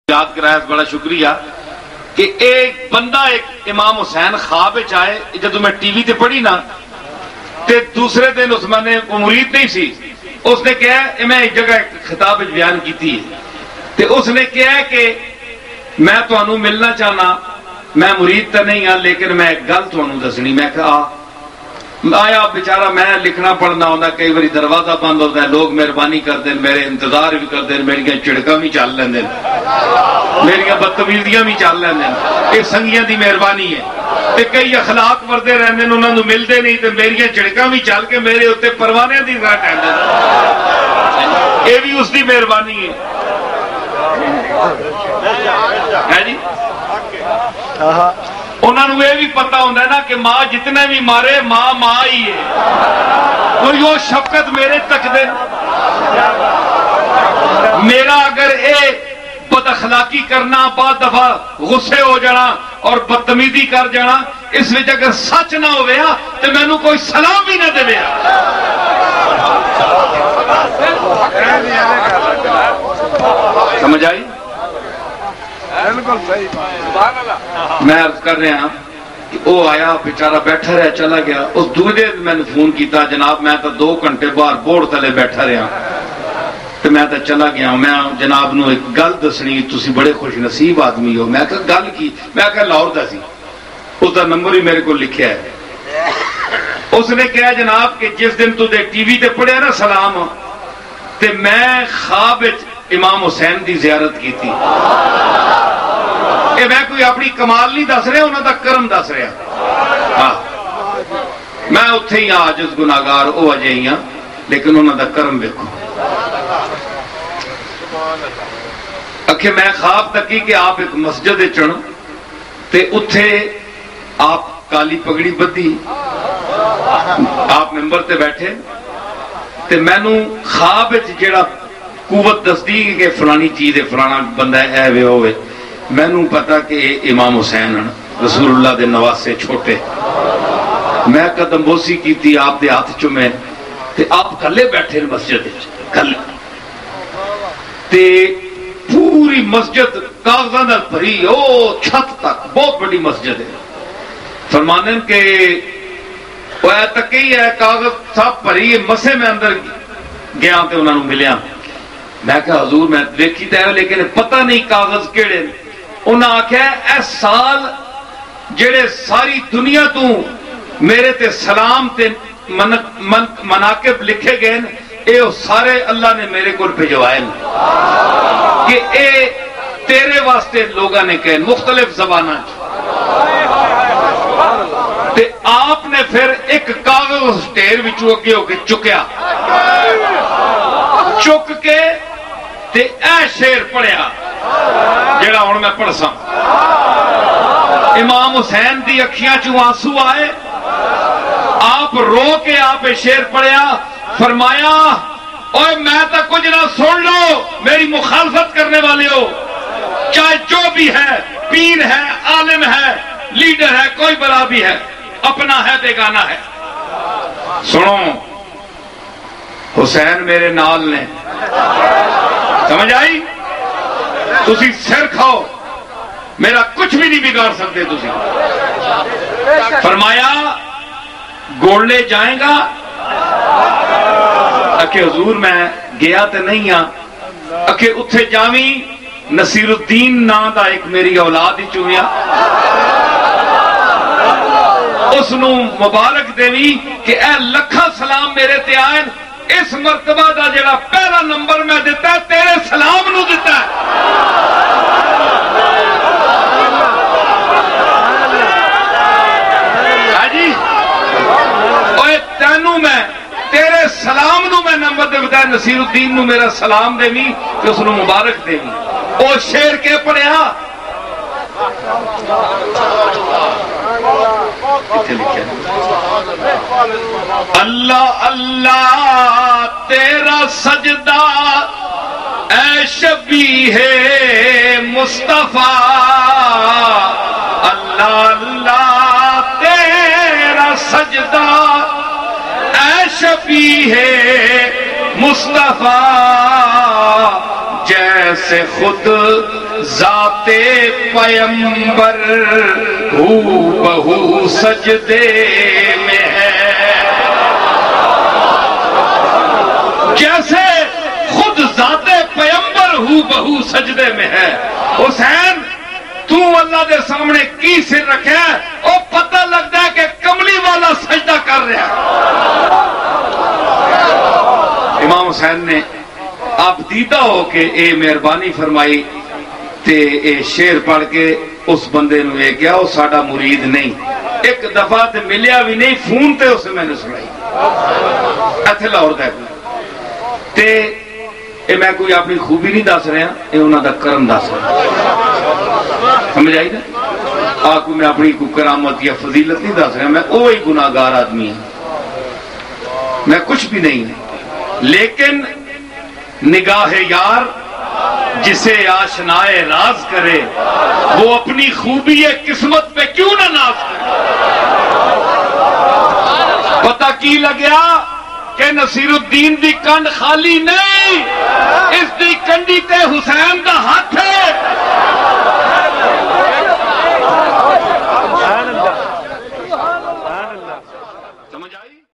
یاد کرایا بڑا شکریہ کہ ایک بندہ ایک امام حسین خواب آئے جدو میں ٹی وی تے پڑھی نا تے دوسرے دن اس میں مرید نہیں سی اس نے کہا میں ایک جگہ خطاب بیان کی تھی تے اس نے کہا کہ میں تانوں ملنا چاہنا میں مرید تو نہیں ہاں لیکن میں ایک گل تانوں دسنی میں کہا آیا بیچارہ میں لکھنا پڑھنا ہوتا کئی باری دروازہ بند ہوتا ہے لوگ مہربانی کرتے ہیں میرے انتظار بھی کرتے ہیں میری چڑکاں بھی چل لیں میری بدتمیزیاں بھی چل لیں یہ سنگیاں دی مہربانی ہے تے کئی اخلاق ورتے رہتے ہیں انہوں نے ملتے نہیں تو میری چڑکاں بھی چل کے میرے اتنے پروانے کی طرح ٹہلتے یہ بھی اس کی مہربانی ہے جی انہوں نے یہ بھی پتا ہوتا ہے نا کہ ماں جتنے بھی مارے ماں ماں ہی ہے کوئی وہ شفقت میرے تک دے میرا اگر اے بد اخلاقی کرنا بعد دفعہ غصے ہو جانا اور بدتمیزی کر جانا اس وجہ اگر سچ نہ ہوئے تو میں نے کوئی سلام بھی نہ دے سمجھ آئی میں عرض کر رہا ہوں کہ وہ آیا بیچارہ بیٹھا رہا چلا گیا اس دوسرے میں نے فون کیتا جناب میں تو 2 گھنٹے باہر بورڈ تلے بیٹھا رہا تو میں تو چلا گیا میں جناب نو ایک گل دسنی تسی بڑے خوش نصیب آدمی ہو میں کہا گل کی میں کہا لاہور دا سی اس دا نمبر ہی میرے کو لکھیا ہے اس نے کہا جناب کہ جس دن تو دے ٹی وی تے پڑھیا نا سلام تے میں خواب امام حسین دی زیارت کی تھی میں کوئی اپنی کمال نہیں دس رہا انہوں دا کرم دس رہا میں اتھے ہی عاجز گناہگار او اجے ہی ہاں لیکن انہوں دا کرم دیکھو اکھے میں خواب تکی کہ آپ ایک مسجد چڑھ تے اتھے آپ کالی پگڑی بدھی آپ ممبر تے بیٹھے تے میں نو خواب جیڑا قوت دستی کہ فلانی چیز ہے فلانا بندہ ہے وے ہوئے میں نو پتا کہ امام حسین رسول اللہ دے نواسے چھوٹے میں قدم بوسی کی تھی آپ دے ہاتھ چومے تے آپ کلے بیٹھے مسجد کلے تے پوری مسجد کاغذاں نال بھری او چھت تک بہت بڑی مسجد ہے فرمانن کہ وہ تک ہی ہے کاغذ سب بھری مسے میں اندر گیا تے انہوں نے ملیا میں کہا حضور میں دیکھی تے لیکن پتہ نہیں کاغذ کیڑے انہاں آکھیا اے سال جڑے ساری دنیا تو میرے تے سلام تے مناقب لکھے گئے اے سارے اللہ نے میرے کو بھجوائے کہ اے تیرے واسطے لوگاں نے کہے مختلف زباناں تے آپ نے پھر ایک کاغذ ٹیر وچوں اگے ہو کے چکیا چک کے تے اے شیر پڑھیا جیڑا ہن میں پڑھ سا امام حسین دی اکھیاں چوں آنسو آئے آپ رو کے آپ شیر پڑھیا فرمایا اوے میں تا کچھ نہ سن لو میری مخالفت کرنے والے ہو چاہے جو بھی ہے پیر ہے عالم ہے لیڈر ہے کوئی بڑا بھی ہے اپنا ہے بیگانہ ہے سنو حسین میرے نال نے سمجھ آئی تسی سر کھاؤ میرا کچھ بھی نہیں بگاڑ سکتے تسی فرمایا گولنے جائیں گا اکھے حضور میں گیا تے نہیں ہاں اکھے اتھے جاویں نصیر الدین نا دا ایک میری اولاد ہی چویا اس نو مبارک دیوی کہ اے لکھا سلام میرے تے آئین اس مرتبہ دا جڑا پہلا نمبر میں دیتا ہے تیرے سلام نو دیتا ہے جی اوے تینوں میں تیرے سلام نو میں نمبر دے بتایا نصیر الدین نو میرا سلام دے بھی کہ اس نو مبارک دے بھی او شیر کے پڑھیا اللہ اللہ تیرا سجدہ اے شبیہ مصطفیٰ اللہ اللہ تیرا سجدہ اے شبیہ مصطفیٰ جیسے خود ذات پیمبر ہو بہو سجدے میں ہے، جیسے خود ذات پیمبر ہو بہو سجدے میں ہے۔ حسین تو اللہ دے سامنے کی سر رکھے او پتہ لگتا ہے کہ کملی والا سجدہ کر رہا ہے۔ امام حسین نے آپ دیدہ ہو کے اے مہربانی فرمائی تے اے شعر پڑھ کے اس بندے نو یہ کیا وہ ساڈا مرید نہیں، ایک دفعہ تے ملیا بھی نہیں، فون تے اسے میں نے سنائی ایتھے لاہور دا تے اے میں کوئی اپنی خوبی نہیں دس رہا، اے انہاں دا کرم دس رہا، سمجھ آئی نا؟ کوئی میں اپنی کوئی کرامت یا فضیلت نہیں دس رہا، میں وہی گناہگار آدمی ہوں، میں کچھ بھی نہیں ہوں، لیکن نگاہ یار جسے آشنائے راز کرے وہ اپنی خوبی قسمت پہ کیوں نہ ناز کرے۔ پتہ کی لگیا کہ نصیر الدین دی کنڈ خالی نہیں، اس دی کنڈی تے حسین دا ہاتھ ہے۔